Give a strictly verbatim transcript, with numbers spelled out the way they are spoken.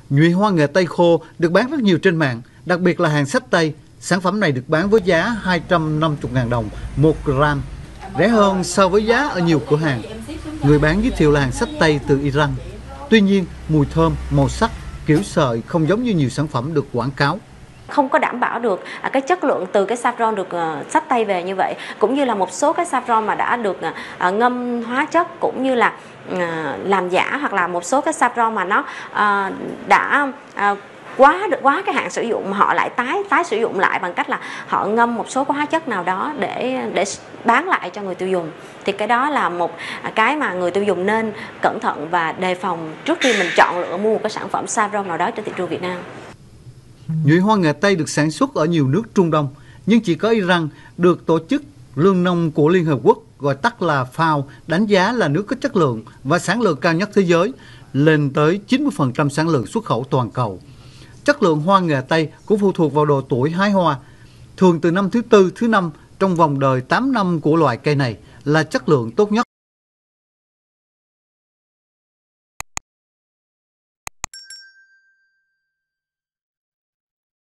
Nhụy hoa nghệ tây khô được bán rất nhiều trên mạng, đặc biệt là hàng xách tay. Sản phẩm này được bán với giá hai trăm năm mươi nghìn đồng một gram, rẻ hơn so với giá ở nhiều cửa hàng. Người bán giới thiệu là hàng xách tay từ Iran. Tuy nhiên, mùi thơm, màu sắc, kiểu sợi không giống như nhiều sản phẩm được quảng cáo. Không có đảm bảo được cái chất lượng từ cái saffron được xách tay về như vậy, cũng như là một số cái saffron mà đã được ngâm hóa chất cũng như là làm giả, hoặc là một số cái saffron mà nó đã quá được quá cái hạn sử dụng mà họ lại tái tái sử dụng lại bằng cách là họ ngâm một số hóa chất nào đó để để bán lại cho người tiêu dùng. Thì cái đó là một cái mà người tiêu dùng nên cẩn thận và đề phòng trước khi mình chọn lựa mua một cái sản phẩm saffron nào đó trên thị trường Việt Nam. Nhụy hoa nghệ tây được sản xuất ở nhiều nước Trung Đông, nhưng chỉ có Iran được Tổ chức Lương nông của Liên Hợp Quốc, gọi tắt là FAO, đánh giá là nước có chất lượng và sản lượng cao nhất thế giới, lên tới chín mươi phần trăm sản lượng xuất khẩu toàn cầu. Chất lượng hoa nghệ tây cũng phụ thuộc vào độ tuổi hái hoa. Thường từ năm thứ tư, thứ năm trong vòng đời tám năm của loại cây này là chất lượng tốt nhất.